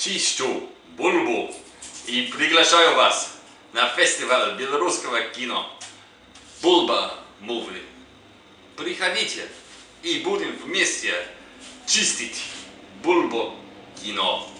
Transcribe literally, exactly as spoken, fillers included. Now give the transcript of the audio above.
чищу бульбу и приглашаю вас на фестиваль белорусского кино Bulba Movie. Приходите и будем вместе чистить бульбу кино.